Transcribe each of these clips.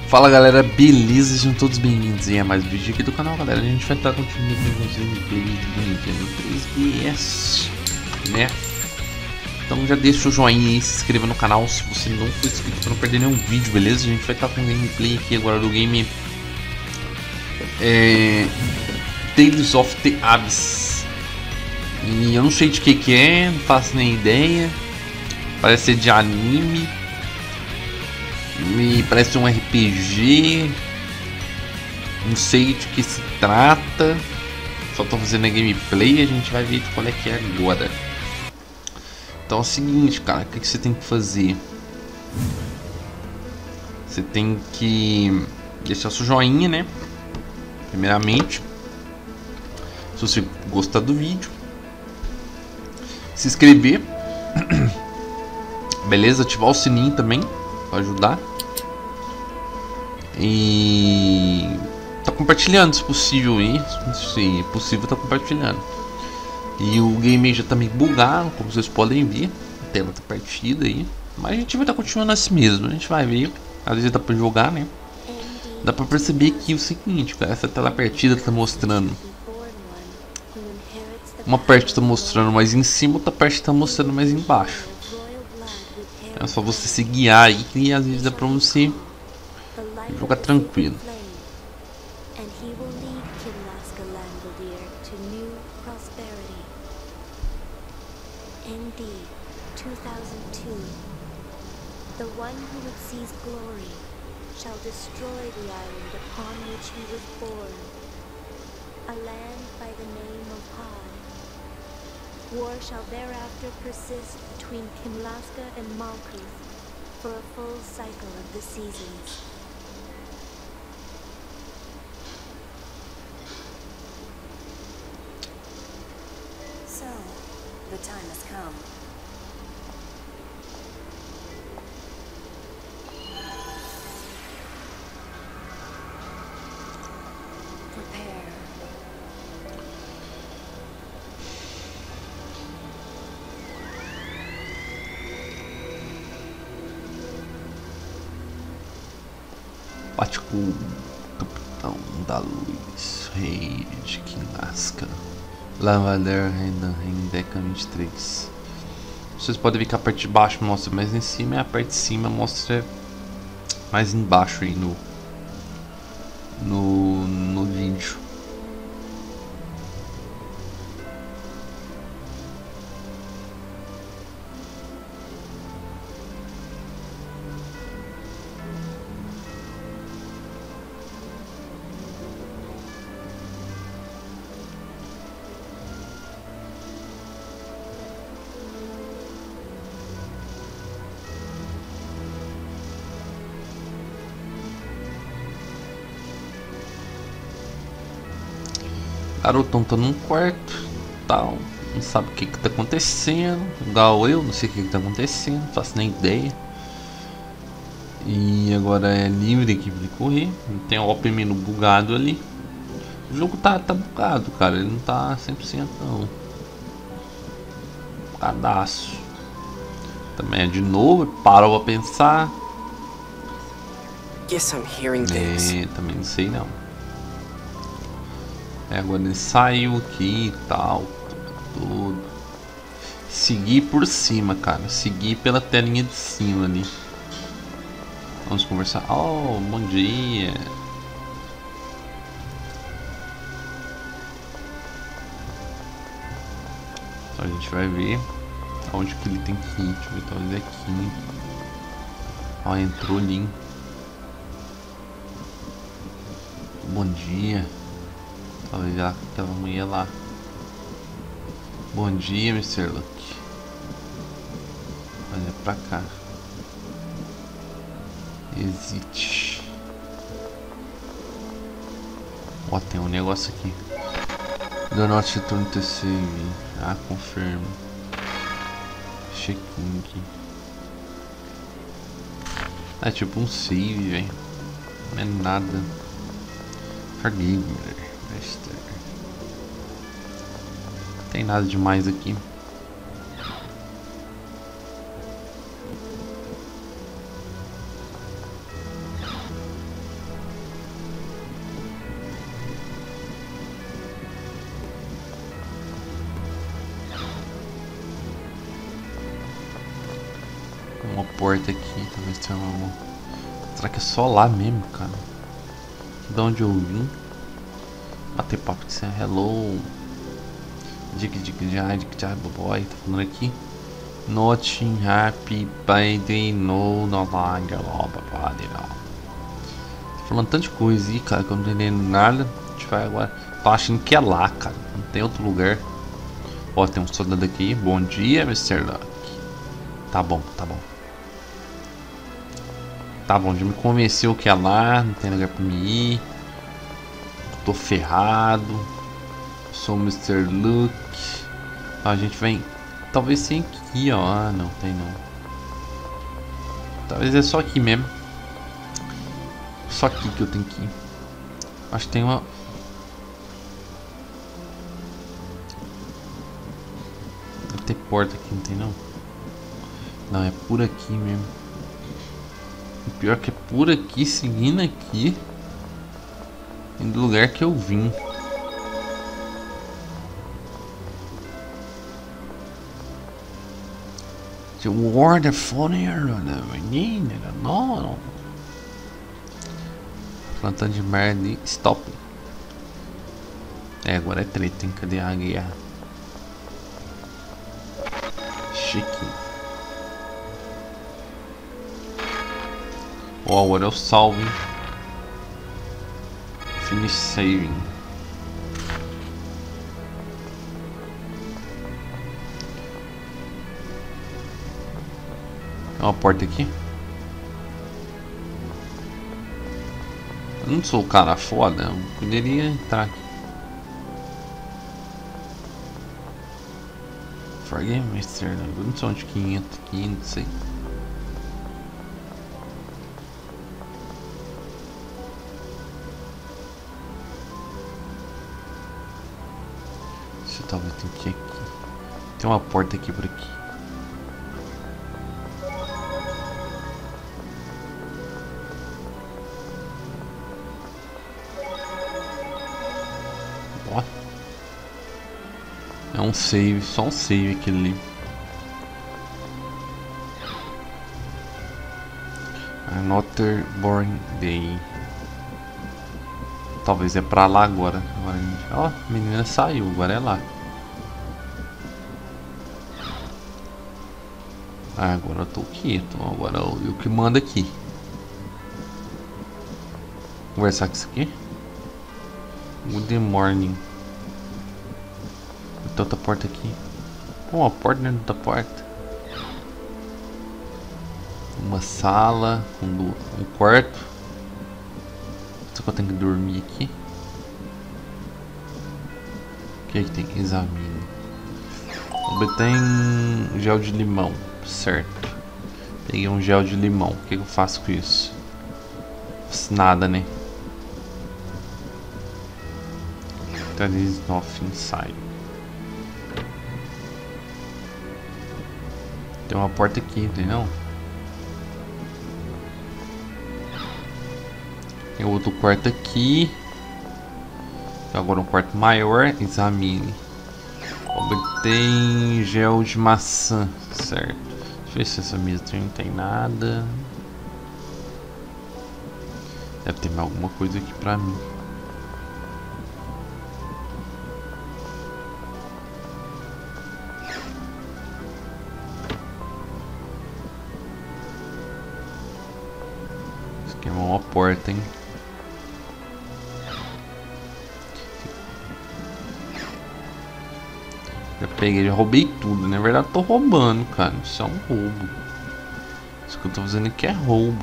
Fala galera, beleza? Sejam todos bem-vindos a mais um vídeo aqui do canal, galera. A gente vai estar continuando com os gameplays do Nintendo 3DS, né? Então já deixa o joinha aí, se inscreva no canal se você não for inscrito para não perder nenhum vídeo, beleza? A gente vai estar com um gameplay aqui agora do game Tales of the Abyss. E eu não sei de que é, não faço nem ideia. Parece ser de anime. Me parece um RPG. Não sei de que se trata. Só tô fazendo a gameplay e a gente vai ver qual é que é agora. Então é o seguinte, cara, o que você tem que fazer? Você tem que deixar seu joinha, né? Primeiramente, se você gostar do vídeo, se inscrever, beleza? Ativar o sininho também para ajudar e tá compartilhando se possível aí, se possível tá compartilhando. E o game já tá meio bugado, como vocês podem ver, a tela tá partida aí, mas a gente vai estar continuando assim mesmo, a gente vai ver, às vezes dá pra jogar, né? Dá pra perceber aqui o seguinte, cara, essa tela partida tá mostrando, uma parte tá mostrando mais em cima, outra parte tá mostrando mais embaixo. É só você se guiar aí que às vezes dá pra você jogar tranquilo. The one who would seize glory shall destroy the island upon which he was born, a land by the name of High. War shall thereafter persist between Kinlaska and Malkuth for a full cycle of the seasons. So, the time has come. Bate com o capitão da luz, rei de Kinlaska, Lavader, rei Deca 23. Vocês podem ver que a parte de baixo mostra mais em cima e a parte de cima mostra mais embaixo aí no vídeo. Garotão tá num quarto, tal, não sabe o que tá acontecendo, igual eu, não sei o que tá acontecendo, não faço nem ideia. E agora é livre aqui pra correr, tem o open menu bugado ali. O jogo tá bugado, cara, ele não tá 100% não. Bugadaço. Também é de novo, parou pra pensar. Guess I'm hearing things. Também não sei não. Agora ele saiu aqui e tal, tudo. Seguir por cima, cara. Seguir pela telinha de cima ali. Vamos conversar. Oh, bom dia. Então a gente vai ver aonde que ele tem que ir. Deixa eu ver, talvez aqui. Ó, entrou ali. Bom dia. Talvez aquela mulher lá. Bom dia, Mr. Luck. Olha pra cá. Existe. Ó, tem um negócio aqui. Do not return to save. Ah, confirma. Check-in aqui. É tipo um save, velho. Não é nada. Forgive me. Não tem nada demais aqui. porta aqui, talvez tenha uma... Será que é só lá mesmo, cara? De onde eu vim? Bater papo de ser hello. Dick boy, tá falando aqui. Not happy birthday no longer. Tá falando tanta coisa aí, cara, que eu não tô entendendo nada. A gente vai agora. Tô achando que é lá, cara. Não tem outro lugar. Ó, tem um soldado aqui. Bom dia, Mr. Luck. Tá bom, tá bom. Tá bom, já me convenceu que é lá. Não tem lugar pra me ir. Tô ferrado. Sou o Mr. Luke. A gente vem. Talvez tenha aqui, ó. Ah, não, tem não. Talvez é só aqui mesmo. Só aqui que eu tenho que ir. Acho que tem uma. Deve ter porta aqui, não tem não? Não, é por aqui mesmo. O pior que é por aqui, seguindo aqui. Do lugar que eu vim. The word phone menina, não. Plantando de merda e stop. É, agora é treta, hein? Cadê a guerra? Chique. Ó, agora eu salvo, hein? Finish saving. Tem uma porta aqui. Eu não sou o cara foda, eu poderia entrar aqui. Forget Mr. Eu não sei onde que entra aqui, não sei. Deixa eu talvez tem que ir aqui. Tem uma porta aqui por aqui. É um save, só um save aquele ali. Another boring day. Talvez é pra lá agora. Ó, a menina saiu, agora é lá. Ah, agora eu tô aqui, então agora eu que mando aqui. Conversar com isso aqui. Good morning. Tem outra porta aqui. Uma porta dentro da porta. Uma sala com um quarto. Só que eu tenho que dormir aqui. O que é que tem que examinar? Obtém gel de limão. Certo. Peguei um gel de limão. O que eu faço com isso? Nada, né? There is nothing inside. Tem uma porta aqui, entendeu? Tem outro quarto aqui. Tem agora um quarto maior. Examine. Obtém gel de maçã. Certo. Deixa eu ver se essa mesa não tem nada. Deve ter mais alguma coisa aqui pra mim. Isso aqui é uma porta, hein? Já peguei, já roubei tudo. Na verdade, eu tô roubando, cara. Isso é um roubo. Isso que eu tô fazendo aqui é roubo.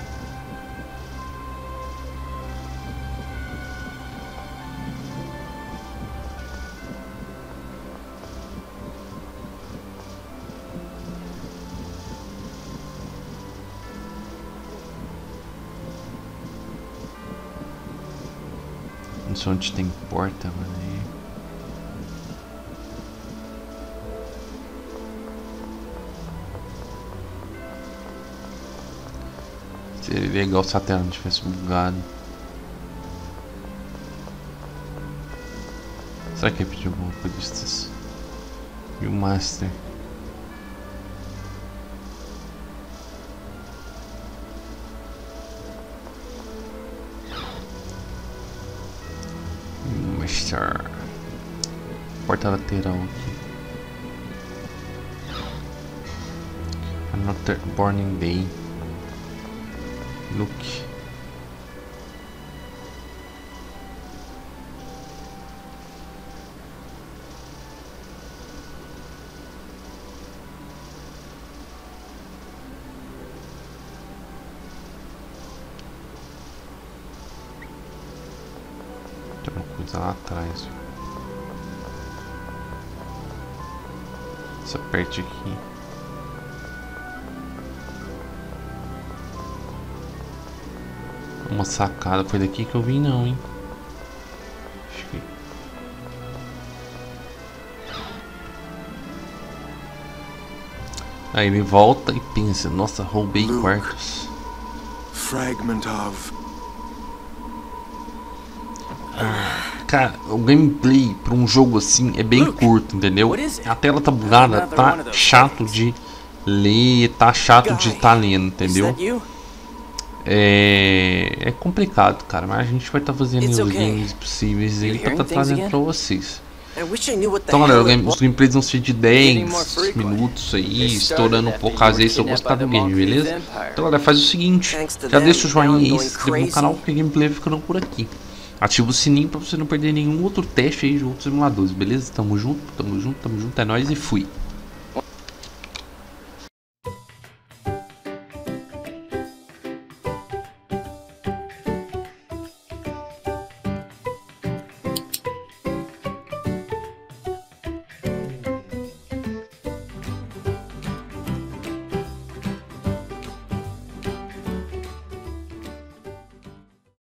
Não sei onde tem porta, mano. Seria legal se a tela não tivesse bugado. Será que ele pediu alguma coisa disso? E o Master? Master. Porta lateral aqui. Another Burning Day. Look. Tem uma coisa lá atrás. Se aperte aqui. Uma sacada. Foi daqui que eu vim não, hein? Acho que... Aí ele volta e pensa, nossa, roubei quartos. Fragment of... Cara, o gameplay para um jogo assim é bem curto, entendeu? A tela tá bugada, tá chato de ler, tá chato de estar lendo, entendeu? É complicado, cara, mas a gente vai estar fazendo os games possíveis aí pra estar trazendo pra vocês. Então, galera, os gameplays vão ser de 10 minutos aí, estourando um pouco às vezes se eu gostar do game, beleza? Então, galera, faz o seguinte, já deixa o joinha aí, se inscreva no canal, porque o gameplay vai ficando por aqui. Ativa o sininho pra você não perder nenhum outro teste aí de outros simuladores, beleza? Tamo junto, é nóis e fui!